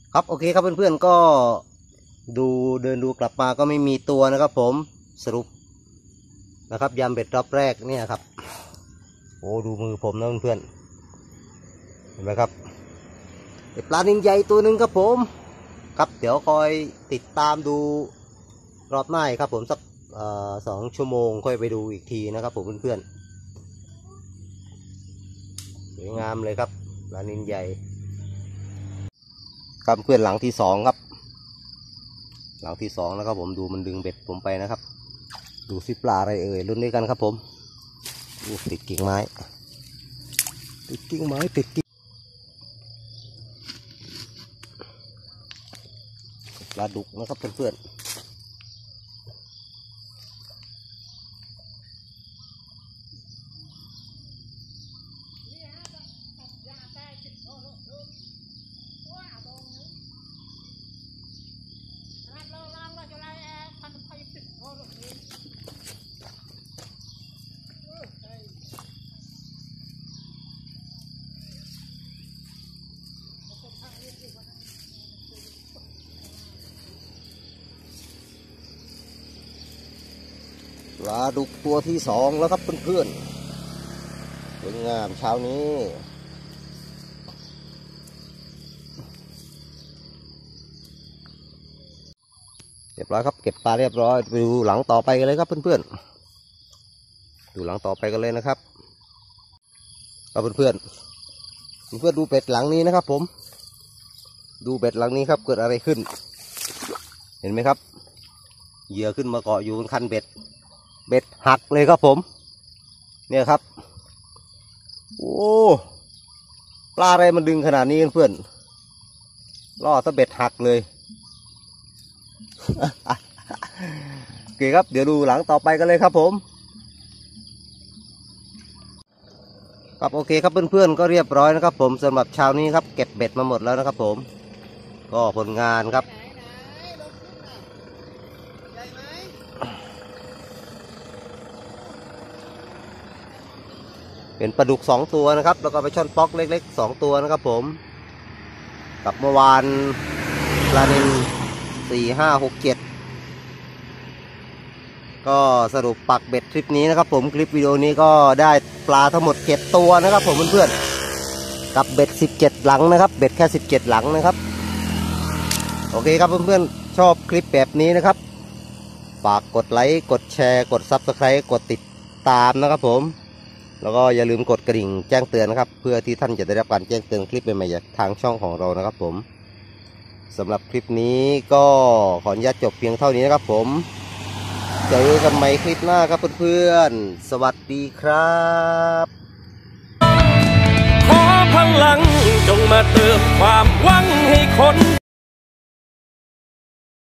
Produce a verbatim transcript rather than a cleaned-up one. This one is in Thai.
ครับโอเคครับเพื่อนๆก็ดูเดินดูกลับมาก็ไม่มีตัวนะครับผมสรุปนะครับยำเบ็ดรอบแรกเนี่ยครับโอ้ดูมือผมนะเพื่อนๆเห็นไหมครับปลานิลใหญ่ตัวหนึ่งครับผมครับเดี๋ยวคอยติดตามดูรอบหน้าครับผมสักสองชั่วโมงค่อยไปดูอีกทีนะครับผมเพื่อนๆสวยงามเลยครับปลานิลใหญ่ครับเพื่อนหลังที่สองครับหลังที่สองนะครับผมดูมันดึงเบ็ดผมไปนะครับดูสิปลาอะไรเอ่ยรุ่นนี้กันครับผมติดกิ่งไม้ติดกิ่งไม้ติดกิ่งปลาดุกนะครับเพื่อนๆปลาดุกตัวที่สองแล้วครับเพื่อนๆสวยงามเช้านี้เรียบร้อยครับเก็บปลาเรียบร้อยไปดูหลังต่อไปกันเลยครับเพื่อนๆดูหลังต่อไปกันเลยนะครับครับเพื่อนๆเพื่อนๆดูเบ็ดหลังนี้นะครับผมดูเบ็ดหลังนี้ครับเกิดอะไรขึ้นเห็นไหมครับเหยื่อขึ้นมาเกาะอยู่บนคันเบ็ดเบ็ดหักเลยครับผมเนี่ยครับโอ้ปลาอะไรมันดึงขนาดนี้เพื่อนล่อซะเบ็ดหักเลยโอเคครับเดี๋ยวดูหลังต่อไปกันเลยครับผมครับโอเคครับเพื่อนๆก็เรียบร้อยนะครับผมสำหรับเช้านี้ครับเก็บเบ็ดมาหมดแล้วนะครับผมก็ผลงานครับเป็นปลาดุกสองตัวนะครับแล้วก็ไปช่อนป๊อกเล็กๆสองตัวนะครับผมกับเมื่อวานปลานิลสี่ห้าหกเจ็ดก็สรุปปักเบ็ดคลิปนี้นะครับผมคลิปวิดีโอนี้ก็ได้ปลาทั้งหมดเจ็ดตัวนะครับผมเพื่อนๆกับเบ็ดสิบเจ็ดหลังนะครับเบ็ดแค่สิบเจ็ดหลังนะครับโอเคครับเพื่อนๆชอบคลิปแบบนี้นะครับฝากกดไลค์กดแชร์กดซับสไครต์กดติดตามนะครับผมแล้วก็อย่าลืมกดกระดิ่งแจ้งเตือนนะครับเพื่อที่ท่านจะได้รับการแจ้งเตือนคลิปใหม่ๆจากทางช่องของเรานะครับผมสำหรับคลิปนี้ก็ขออนุญาตจบเพียงเท่านี้นะครับผมเจอกันใหม่คลิปหน้าครับเพื่อนๆสวัสดีครับขอพลังจงมาเติมความหวังให้คน